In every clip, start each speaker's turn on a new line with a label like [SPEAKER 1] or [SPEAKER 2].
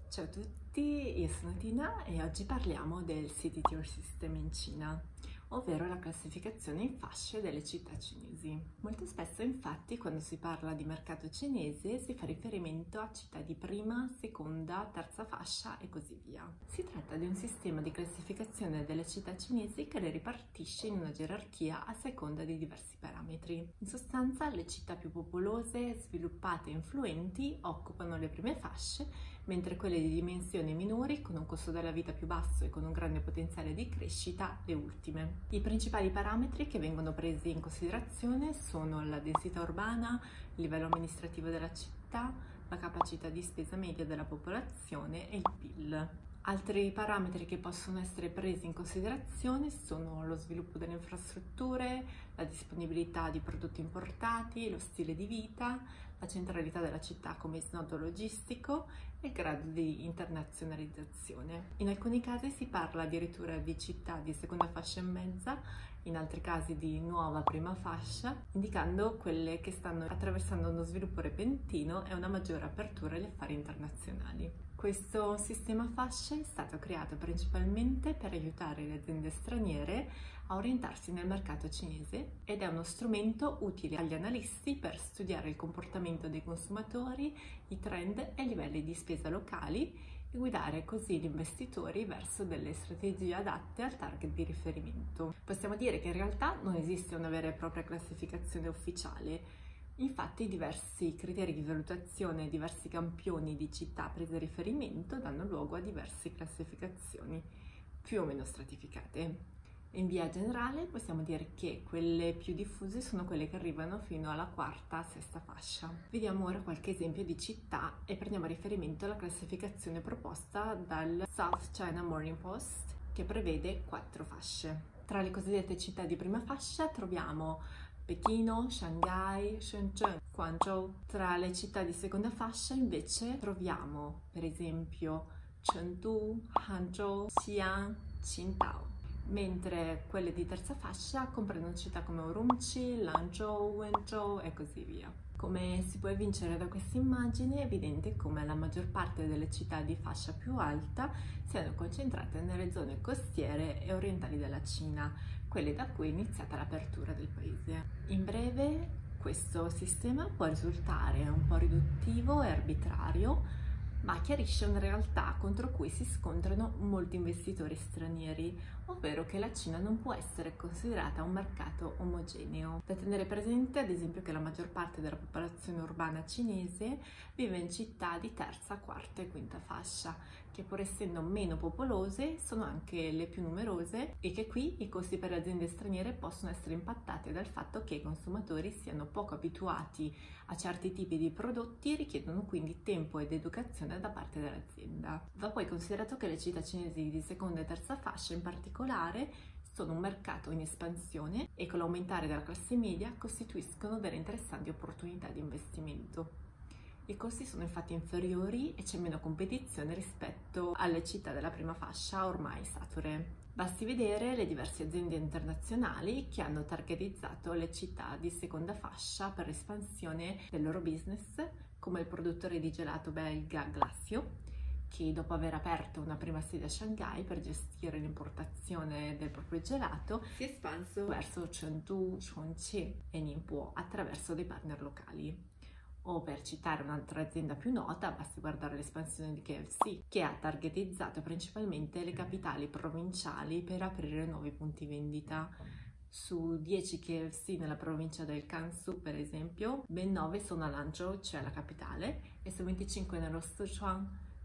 [SPEAKER 1] Ciao a tutti, io sono Tina e oggi parliamo del City Tier System in Cina, ovvero la classificazione in fasce delle città cinesi. Molto spesso infatti quando si parla di mercato cinese si fa riferimento a città di prima, seconda, terza fascia e così via. Si tratta di un sistema di classificazione delle città cinesi che le ripartisce in una gerarchia a seconda di diversi parametri. In sostanza le città più popolose, sviluppate e influenti occupano le prime fasce, mentre quelle di dimensioni minori, con un costo della vita più basso e con un grande potenziale di crescita, le ultime. I principali parametri che vengono presi in considerazione sono la densità urbana, il livello amministrativo della città, la capacità di spesa media della popolazione e il PIL. Altri parametri che possono essere presi in considerazione sono lo sviluppo delle infrastrutture, la disponibilità di prodotti importati, lo stile di vita, la centralità della città come snodo logistico e il grado di internazionalizzazione. In alcuni casi si parla addirittura di città di seconda fascia e mezza, in altri casi di nuova prima fascia, indicando quelle che stanno attraversando uno sviluppo repentino e una maggiore apertura agli affari internazionali. Questo sistema fasce è stato creato principalmente per aiutare le aziende straniere a orientarsi nel mercato cinese ed è uno strumento utile agli analisti per studiare il comportamento dei consumatori, i trend e i livelli di spesa locali e guidare così gli investitori verso delle strategie adatte al target di riferimento. Possiamo dire che in realtà non esiste una vera e propria classificazione ufficiale. Infatti diversi criteri di valutazione e diversi campioni di città prese a riferimento danno luogo a diverse classificazioni più o meno stratificate. In via generale possiamo dire che quelle più diffuse sono quelle che arrivano fino alla quarta, sesta fascia. Vediamo ora qualche esempio di città e prendiamo a riferimento la classificazione proposta dal South China Morning Post, che prevede 4 fasce. Tra le cosiddette città di prima fascia troviamo Pechino, Shanghai, Shenzhen, Guangzhou. Tra le città di seconda fascia invece troviamo per esempio Chengdu, Hangzhou, Xi'an, Qingdao, mentre quelle di terza fascia comprendono città come Urumqi, Lanzhou, Wenzhou e così via. Come si può evincere da questa immagine è evidente come la maggior parte delle città di fascia più alta siano concentrate nelle zone costiere e orientali della Cina, quelle da cui è iniziata l'apertura del paese. In breve, questo sistema può risultare un po' riduttivo e arbitrario, ma chiarisce una realtà contro cui si scontrano molti investitori stranieri, ovvero che la Cina non può essere considerata un mercato omogeneo. Da tenere presente, ad esempio, che la maggior parte della popolazione urbana cinese vive in città di terza, quarta e quinta fascia, che pur essendo meno popolose sono anche le più numerose e che qui i costi per le aziende straniere possono essere impattati dal fatto che i consumatori siano poco abituati a certi tipi di prodotti e richiedono quindi tempo ed educazione da parte dell'azienda. Va poi considerato che le città cinesi di seconda e terza fascia in particolare sono un mercato in espansione e con l'aumentare della classe media costituiscono delle interessanti opportunità di investimento. I costi sono infatti inferiori e c'è meno competizione rispetto alle città della prima fascia ormai sature. Basti vedere le diverse aziende internazionali che hanno targetizzato le città di seconda fascia per l'espansione del loro business, come il produttore di gelato belga Glacio, che dopo aver aperto una prima sede a Shanghai per gestire l'importazione del proprio gelato, si è espanso verso Chengdu, Chongqing e Ningbo attraverso dei partner locali. O per citare un'altra azienda più nota, basti guardare l'espansione di KFC, che ha targetizzato principalmente le capitali provinciali per aprire nuovi punti vendita. Su 10 KFC nella provincia del Gansu, per esempio, ben 9 sono a Lanzhou, cioè la capitale, e su 25 nello Sichuan,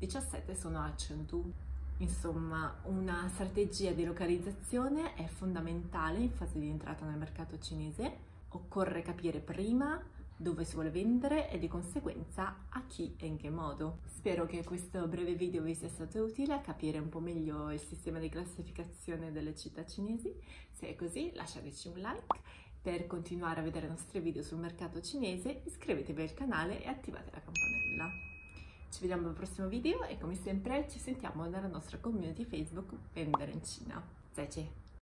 [SPEAKER 1] 17 sono a Chengdu. Insomma, una strategia di localizzazione è fondamentale in fase di entrata nel mercato cinese. Occorre capire prima dove si vuole vendere e di conseguenza a chi e in che modo. Spero che questo breve video vi sia stato utile a capire un po' meglio il sistema di classificazione delle città cinesi. Se è così, lasciateci un like. Per continuare a vedere i nostri video sul mercato cinese, iscrivetevi al canale e attivate la campanella. Ci vediamo al prossimo video e come sempre ci sentiamo nella nostra community Facebook Vendere in Cina. 再见。